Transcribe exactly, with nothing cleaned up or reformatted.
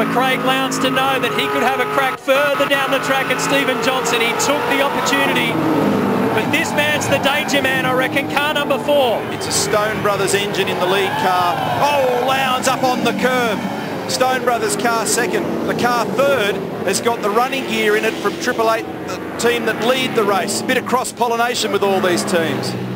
for Craig Lowndes to know that he could have a crack further down the track at Stephen Johnson. He took the opportunity, but this man's the danger man, I reckon, car number four. It's a Stone Brothers engine in the lead car. Oh, Lowndes up on the curb. Stone Brothers car second. The car third has got the running gear in it from Triple Eight, the team that lead the race. Bit of cross-pollination with all these teams.